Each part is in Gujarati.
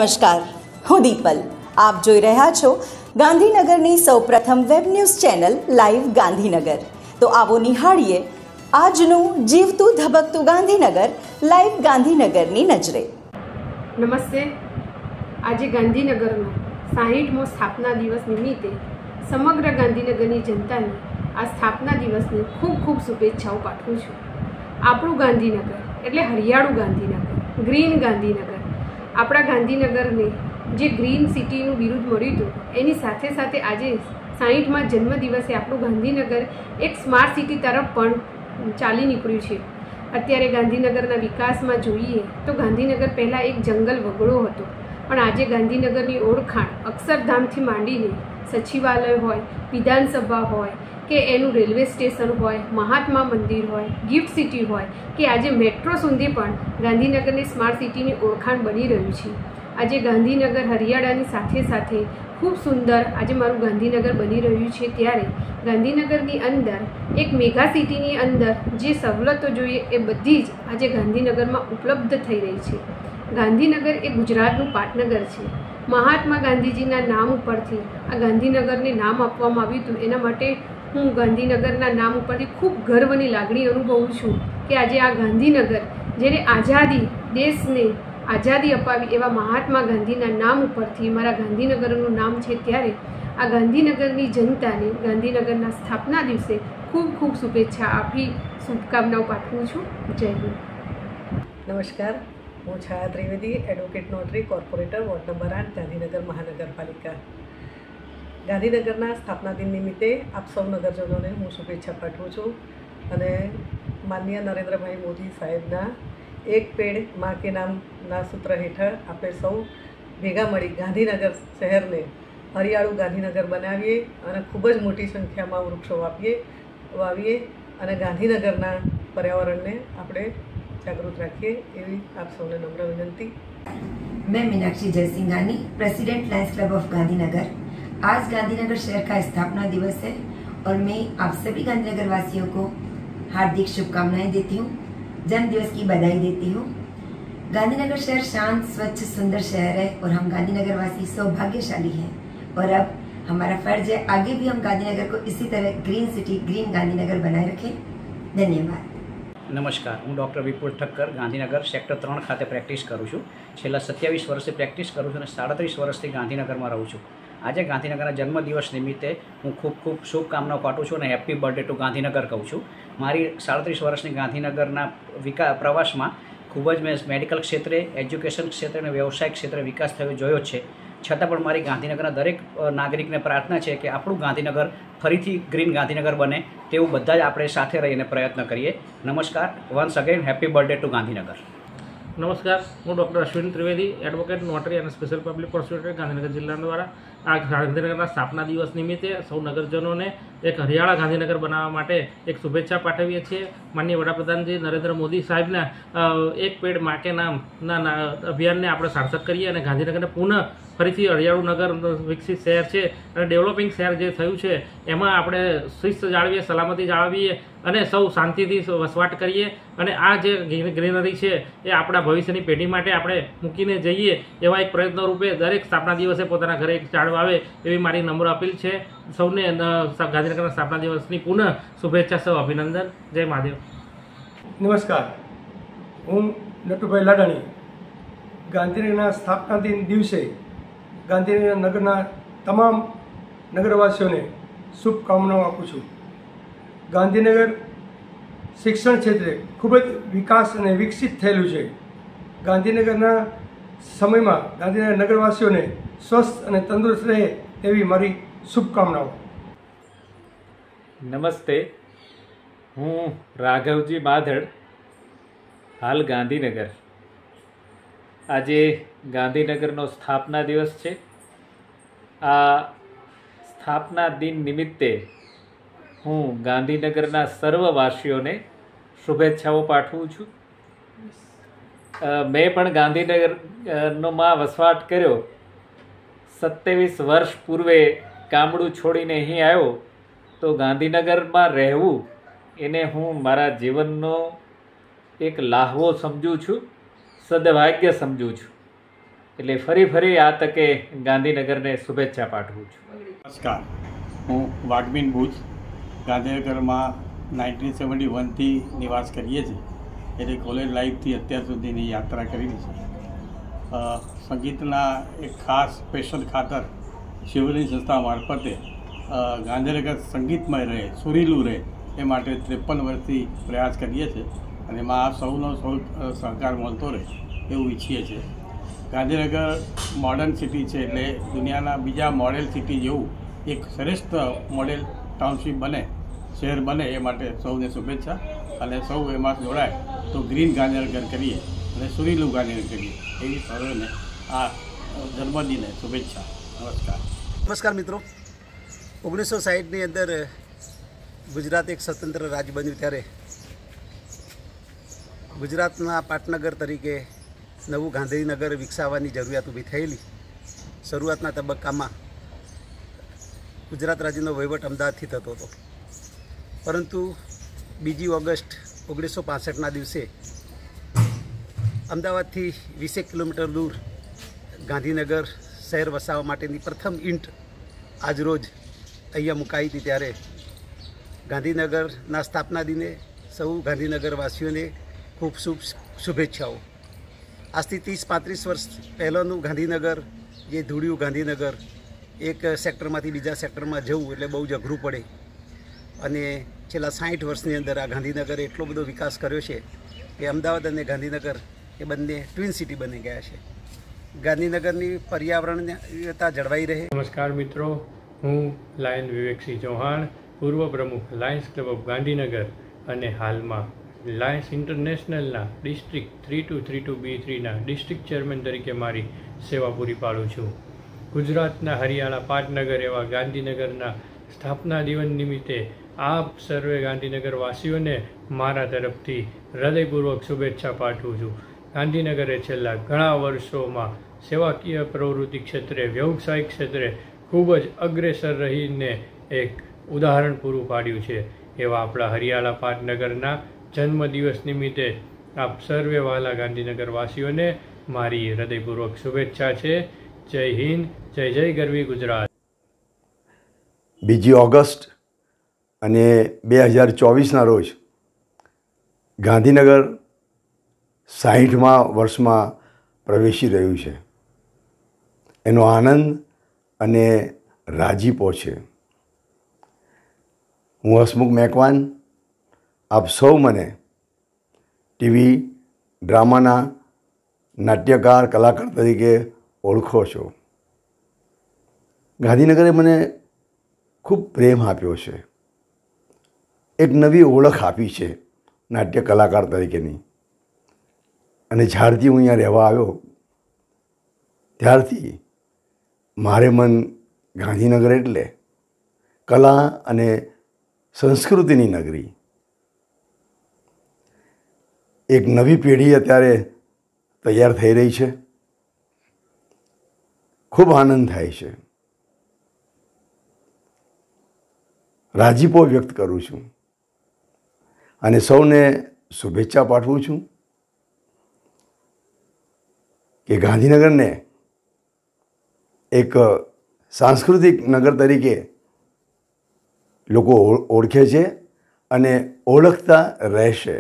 નમસ્કાર, હું દીપલ. આપ જોઈ રહ્યા છો ગાંધીનગરની સૌપ્રથમ web news channel live Gandhinagar. તો આવો નિહાળીએ આજનું જીવતું ધબકતું ગાંધીનગર લાઈવ ગાંધીનગરની નજરે. નમસ્તે. આજે ગાંધીનગરનો 60મો સ્થાપના દિવસ નિમિત્તે સમગ્ર ગાંધીનગરની જનતાને આ સ્થાપના દિવસની ખૂબ ખૂબ શુભેચ્છાઓ પાઠવું છું. આપણું ગાંધીનગર એટલે હરિયાળું ગાંધીનગર, ગ્રીન ગાંધીનગર. આપણા ગાંધીનગરને જે ગ્રીન સિટીનું બિરુદ મળ્યું હતું, એની સાથે સાથે આજે 60મા જન્મદિવસે આપણું ગાંધીનગર એક સ્માર્ટ સિટી તરફ પણ ચાલી નીકળ્યું છે. અત્યારે ગાંધીનગરના વિકાસમાં જોઈએ તો ગાંધીનગર પહેલાં એક જંગલ વગડો હતો, પણ આજે ગાંધીનગરની ઓળખાણ અક્ષરધામથી માંડીને સચિવાલય હોય, વિધાનસભા હોય કે એનું રેલવે સ્ટેશન હોય, મહાત્મા મંદિર હોય, ગિફ્ટ સિટી હોય કે આજે મેટ્રો સુધી પણ ગાંધીનગરની સ્માર્ટ સિટીની ઓળખાણ બની રહ્યું છે. આજે ગાંધીનગર હરિયાળાની સાથે સાથે ખૂબ સુંદર આજે મારું ગાંધીનગર બની રહ્યું છે. ત્યારે ગાંધીનગરની અંદર એક મેગા સિટીની અંદર જે સવલતો જોઈએ એ બધી જ આજે ગાંધીનગરમાં ઉપલબ્ધ થઈ રહી છે. ગાંધીનગર એ ગુજરાતનું પાટનગર છે. મહાત્મા ગાંધીજીના નામ ઉપરથી આ ગાંધીનગરને નામ આપવામાં આવ્યું હતું. એના માટે હું ગાંધીનગરના નામ ઉપરથી ખૂબ ગર્વની લાગણી અનુભવું છું કે આજે આ ગાંધીનગર જેને આઝાદી, દેશને આઝાદી અપાવી એવા મહાત્મા ગાંધીના નામ ઉપરથી મારા ગાંધીનગરનું નામ છે. ત્યારે આ ગાંધીનગરની જનતાને ગાંધીનગરના સ્થાપના દિવસે ખૂબ ખૂબ શુભેચ્છા આપી શુભકામનાઓ પાઠવું છું. જય હિન્દ. નમસ્કાર, હું Chhaya Trivedi, advocate notary, corporator, ward number 8, Gandhinagar મહાનગરપાલિકા. ગાંધીનગરના સ્થાપના દિન નિમિત્તે આપ સૌ નગરજનોને હું શુભેચ્છા પાઠવું છું અને માનનીય નરેન્દ્રભાઈ મોદી સાહેબના એક પેડ માં કે નામના સૂત્ર હેઠળ આપણે સૌ ભેગા મળી ગાંધીનગર શહેરને હરિયાળું ગાંધીનગર બનાવીએ અને ખૂબ જ મોટી સંખ્યામાં વૃક્ષો વાવીએ અને ગાંધીનગરના પર્યાવરણને આપણે જાગૃત રાખिए એવી આપ સૌને નમ્ર વિનંती. मैं Meenakshi Jaisinghani, president Lions Club of Gandhinagar. आज गांधीनगर शहर का स्थापना दिवस है और मैं आप सभी गांधीनगर वासियों को हार्दिक शुभकामनाएं देती हूँ, जन्म दिवस की बधाई देती हूँ. गांधीनगर शहर शांत, स्वच्छ, सुंदर शहर है और हम गांधीनगर वासी सौभाग्यशाली हैं और अब हमारा फर्ज है आगे भी हम गांधीनगर को इसी तरह ग्रीन सिटी, ग्रीन गांधीनगर बनाए रखें. धन्यवाद. નમસ્કાર, હું ડૉક્ટર વિપુલ ઠક્કર ગાંધીનગર સેક્ટર 3 ખાતે પ્રેક્ટિસ કરું છું. છેલ્લા 27 વર્ષથી પ્રેક્ટિસ કરું છું અને 37 વર્ષથી ગાંધીનગરમાં રહું છું. આજે ગાંધીનગરના જન્મદિવસ નિમિત્તે હું ખૂબ ખૂબ શુભકામનાઓ પાઠવું છું અને હેપી બર્થડે ટુ ગાંધીનગર કહું છું. મારી 37 વર્ષની ગાંધીનગરના પ્રવાસમાં ખૂબ જ મેં મેડિકલ ક્ષેત્રે, એજ્યુકેશન ક્ષેત્રે અને વ્યવસાયિક ક્ષેત્રે વિકાસ થયો જોયો છે. છતાં પણ મારી ગાંધીનગરના દરેક નાગરિકને પ્રાર્થના છે કે આપણું ગાંધીનગર ફરીથી ગ્રીન ગાંધીનગર બને તેવું બધા જ આપણે સાથે રહીને પ્રયત્ન કરીએ. નમસ્કાર, once again happy birthday to Gandhinagar. નમસ્કાર, હું doctor Ashwin Trivedi, advocate notary અને સ્પેશિયલ પબ્લિક પ્રોસિક્યુટર, ગાંધીનગર જિલ્લા દ્વારા આ ગાંધીનગરના સ્થાપના દિવસ નિમિત્તે સૌ નગરજનોને એક હરિયાળા ગાંધીનગર બનાવવા માટે એક શુભેચ્છા પાઠવીએ છીએ. માનનીય વડાપ્રધાનજી નરેન્દ્ર મોદી સાહેબના એક પેડ માં કે નામના અભિયાનને આપણે સાર્થક કરીએ અને ગાંધીનગરને પુનઃ ફરીથી હરિયાળું નગર, વિકસિત શહેર છે અને ડેવલપિંગ શહેર જે થયું છે એમાં આપણે શિસ્ત જાળવીએ, સલામતી જાળવીએ અને સૌ શાંતિથી વસવાટ કરીએ અને આ જે ગ્રીનરી છે એ આપણા ભવિષ્યની પેઢી માટે આપણે મૂકીને જઈએ એવા એક પ્રયત્નો રૂપે દરેક સ્થાપના દિવસે પોતાના ઘરે એક ઝાડ વાવે એવી મારી નમ્ર અપીલ છે. સૌને ગાંધીનગરના સ્થાપના દિવસની પુનઃ શુભેચ્છા, સૌ અભિનંદન. જય મહાદેવ. નમસ્કાર, હું નટુભાઈ લાડાણી ગાંધીનગરના સ્થાપના દિન દિવસે ગાંધીનગર નગરના તમામ નગરવાસીઓને શુભકામનાઓ આપું છું. ગાંધીનગર શિક્ષણ ક્ષેત્રે ખૂબ જ વિકાસ અને વિકસિત થયેલું છે. ગાંધીનગરના સમયમાં ગાંધીનગર નગરવાસીઓને સ્વસ્થ અને તંદુરસ્ત રહે તેવી મારી શુભકામનાઓ. નમસ્તે, હું રાઘવજી માધડ, હાલ ગાંધીનગર. આજે ગાંધીનગરનો સ્થાપના દિવસ છે. આ સ્થાપના દિન નિમિત્તે હું ગાંધીનગરના સર્વવાસીઓને શુભેચ્છાઓ પાઠવું છું. મેં પણ ગાંધીનગરમાં વસવાટ કર્યો. 27 વર્ષ પૂર્વે ગામડું છોડીને અહીં આવ્યો તો ગાંધીનગરમાં રહેવું એને હું મારા જીવનનો એક લાહવો સમજું છું, સદભાગ્ય સમજું છું. એટલે ફરી આ તકે ગાંધીનગરને શુભેચ્છા પાઠવું છું. નમસ્કાર, હું વાઘમીન ભુજ ગાંધીનગરમાં 1971થી નિવાસ કરીએ છીએ. એટલે કોલેજ લાઈફથી અત્યાર સુધીની યાત્રા કરેલી છે. સંગીતના એક ખાસ સ્પેશિયલ ખાતર શિવની સંસ્થા મારફતે ગાંધીનગર સંગીતમય રહે, સુરીલું રહે એ માટે 53 વર્ષથી પ્રયાસ કરીએ છીએ અને એમાં આ સૌનો સહકાર મળતો રહે એવું ઈચ્છીએ છીએ. ગાંધીનગર મોડર્ન સિટી છે, એટલે દુનિયાના બીજા મોડેલ સિટી જેવું એક શ્રેષ્ઠ મોડેલ ટાઉનશીપ બને, શહેર બને એ માટે સૌને શુભેચ્છા. અને સૌ એમાં જોડાય તો ગ્રીન ગાંધીનગર કરીએ અને સુરીલું ગાંધીનગર કરીએ એવી સૌને આ જન્મદિને શુભેચ્છા. નમસ્કાર મિત્રો, 1960ની અંદર ગુજરાત એક સ્વતંત્ર રાજ્ય બન્યું ત્યારે ગુજરાતના પાટનગર તરીકે નવું ગાંધીનગર વિકસાવવાની જરૂરિયાત ઊભી થયેલી. શરૂઆતના તબક્કામાં ગુજરાત રાજ્યનો વહીવટ અમદાવાદથી થતો હતો, પરંતુ 2 ઓગસ્ટ 1965ના દિવસે અમદાવાદથી 20 કિલોમીટર દૂર ગાંધીનગર શહેર વસાવવા માટેની પ્રથમ ઈંટ આજરોજ અહીંયા મુકાઈ હતી. ત્યારે ગાંધીનગરના સ્થાપના દિને સૌ ગાંધીનગરવાસીઓને ખૂબ શુભેચ્છાઓ. આજથી 30-35 વર્ષ પહેલાંનું ગાંધીનગર, જે ધૂળિયું ગાંધીનગર, એક સેક્ટરમાંથી બીજા સેક્ટરમાં જવું એટલે બહુ જ અઘરું પડે. અને છેલ્લા 60 વર્ષની અંદર આ ગાંધીનગરે એટલો બધો વિકાસ કર્યો છે કે અમદાવાદ અને ગાંધીનગર એ બંને ટ્વિન સિટી બની ગયા છે. ગાંધીનગરની પર્યાવરણીયતા જળવાઈ રહે. નમસ્કાર મિત્રો, હું લાયન વિવેકસિંહ ચૌહાણ, પૂર્વ પ્રમુખ લાયન્સ ક્લબ ઓફ ગાંધીનગર અને હાલમાં લાયન્સ ઇન્ટરનેશનલના ડિસ્ટ્રિક્ટ 3232B3ના ડિસ્ટ્રિક્ટ ચેરમેન તરીકે મારી સેવા પૂરી પાડું છું. ગુજરાતના હરિયાળા પાટનગર એવા ગાંધીનગરના સ્થાપના દિવસ નિમિત્તે આપ સર્વે ગાંધીનગરવાસીઓને મારા તરફથી હૃદયપૂર્વક શુભેચ્છા પાઠવું છું. ગાંધીનગરે છેલ્લા ઘણા વર્ષોમાં સેવાકીય પ્રવૃત્તિ ક્ષેત્રે, વ્યવસાયિક ક્ષેત્રે ખૂબ જ અગ્રેસર રહીને એક ઉદાહરણ પૂરું પાડ્યું છે. એવા આપણા હરિયાળા પાટનગરના જન્મદિવસ નિમિત્તે આપ સર્વે વાલા ગાંધીનગરવાસીઓને મારી હૃદયપૂર્વક શુભેચ્છા છે. જય હિન્દ, જય ગરવી ગુજરાત. 2 ઓગસ્ટ અને 2024ના રોજ ગાંધીનગર 60મા વર્ષમાં પ્રવેશી રહ્યું છે. એનો આનંદ અને રાજીપો છે. હું હસમુખ મેકવાન, આપ સૌ મને ટીવી ડ્રામાના નાટ્યકાર, કલાકાર તરીકે ઓળખો છો. ગાંધીનગરે મને ખૂબ પ્રેમ આપ્યો છે, એક નવી ઓળખ આપી છે નાટ્ય કલાકાર તરીકેની. અને જ્યારથી હું અહીંયા રહેવા આવ્યો ત્યારથી મારે મન ગાંધીનગર એટલે કલા અને સંસ્કૃતિની નગરી. એક નવી પેઢી અત્યારે તૈયાર થઈ રહી છે. ખૂબ આનંદ થાય છે, રાજીપો વ્યક્ત કરું છું અને સૌને શુભેચ્છા પાઠવું છું કે ગાંધીનગરને એક સાંસ્કૃતિક નગર તરીકે લોકો ઓળખે છે અને ઓળખતા રહેશે.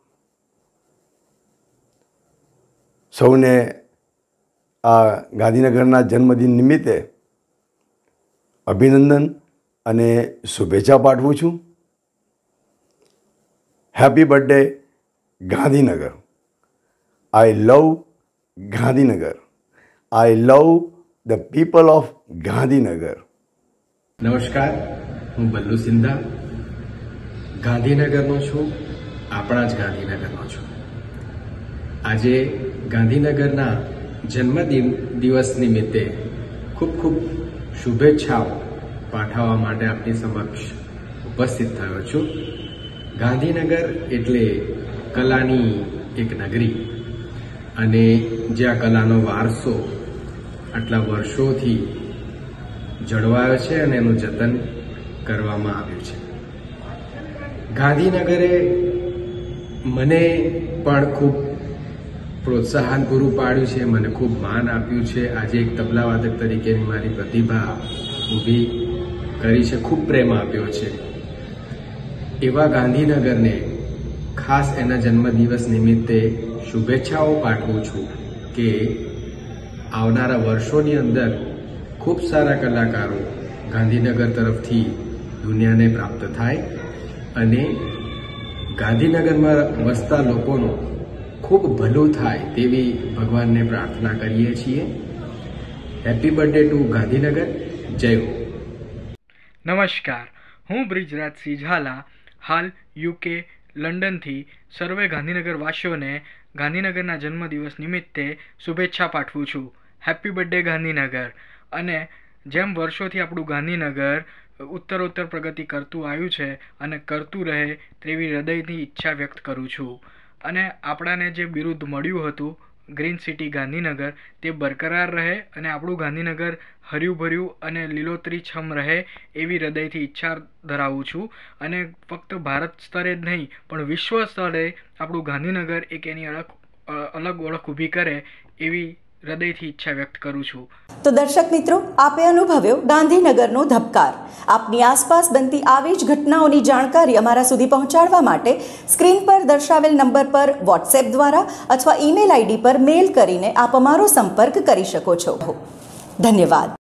સૌને આ ગાંધીનગરના જન્મદિન નિમિત્તે અભિનંદન અને શુભેચ્છા પાઠવું છું. Happy birthday Gandhinagar. I love Gandhinagar. I love the people of Gandhinagar. નમસ્કાર, હું બલ્લુ સિંધા ગાંધીનગરનો છું, આપણા જ ગાંધીનગરનો છું. આજે ગાંધીનગરના જન્મદિન દિવસ નિમિત્તે ખૂબ ખૂબ શુભેચ્છાઓ પાઠવવા માટે આપની સમક્ષ ઉપસ્થિત થયો છું. ગાંધીનગર એટલે કલાની એક નગરી અને જ્યાં કલાનો વારસો આટલા વર્ષોથી જળવાયો છે અને એનું જતન કરવામાં આવ્યું છે. ગાંધીનગરે મને પણ ખૂબ પ્રોત્સાહન પૂરું પાડ્યું છે, મને ખૂબ માન આપ્યું છે, આજે એક તબલાવાદક તરીકેની મારી પ્રતિભા ઊભી કરી છે, ખૂબ પ્રેમ આપ્યો છે. એવા ગાંધીનગરને ખાસ એના જન્મદિવસ નિમિત્તે શુભેચ્છાઓ પાઠવું છું કે આવનારા વર્ષોની અંદર ખૂબ સારા કલાકારો ગાંધીનગર તરફથી દુનિયાને પ્રાપ્ત થાય અને ગાંધીનગરમાં વસતા લોકોનું ખૂબ ભલું થાય તેવી ભગવાનને પ્રાર્થના કરીએ છીએ. Happy birthday to Gandhinagar. જય હો. નમસ્કાર, હું બ્રિજરાજસિંહ ઝાલા હાલ યુકે લંડનથી સર્વે ગાંધીનગર વાસીઓને ગાંધીનગરના જન્મદિવસ નિમિત્તે શુભેચ્છા પાઠવું છું. Happy birthday Gandhinagar. અને જેમ વર્ષોથી આપણું ગાંધીનગર ઉત્તરોત્તર પ્રગતિ કરતું આવ્યું છે અને કરતું રહે તેવી હૃદયની ઈચ્છા વ્યક્ત કરું છું. અને આપણાને જે બિરુદ મળ્યું હતું ગ્રીન સિટી ગાંધીનગર તે બરકરાર રહે અને આપણું ગાંધીનગર હર્યું ભર્યું અને લીલોતરીછમ રહે એવી હૃદયથી ઈચ્છા ધરાવું છું. અને ફક્ત ભારત સ્તરે જ નહીં પણ વિશ્વ સ્તરે આપણું ગાંધીનગર એક એની અલગ ઓળખ ઊભી કરે એવી હૃદયથી ઈચ્છા વ્યક્ત કરું છું. તો દર્શક મિત્રો, આપે અનુભવ્યો ગાંધીનગરનો ધબકાર. આપની આસપાસ બનતી આવી જ ઘટનાઓની જાણકારી અમારા સુધી પહોંચાડવા માટે સ્ક્રીન પર દર્શાવેલ નંબર પર વોટ્સએપ દ્વારા અથવા ઈમેલ આઈડી પર મેલ કરીને આપ અમારો સંપર્ક કરી શકો છો. ધન્યવાદ.